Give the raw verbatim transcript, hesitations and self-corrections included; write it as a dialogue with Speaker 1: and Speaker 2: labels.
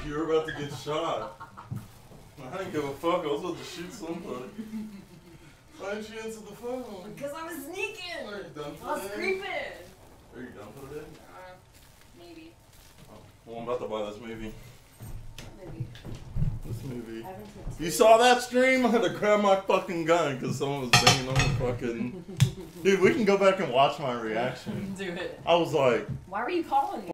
Speaker 1: you were about to get shot. I didn't give a fuck. I was about to shoot somebody. Why didn't you answer the phone?
Speaker 2: Because I was sneaking.
Speaker 1: Are you done for
Speaker 2: I was
Speaker 1: the day?
Speaker 2: creeping.
Speaker 1: Are you done for the day?
Speaker 2: Uh, maybe.
Speaker 1: Oh, well, I'm about to buy this movie.
Speaker 2: Maybe.
Speaker 1: This movie.
Speaker 2: I haven't seen
Speaker 1: You saw that stream? I had to grab my fucking gun because someone was banging on the fucking... Dude, we can go back and watch my reaction.
Speaker 2: Do it.
Speaker 1: I was like...
Speaker 2: Why were you calling me?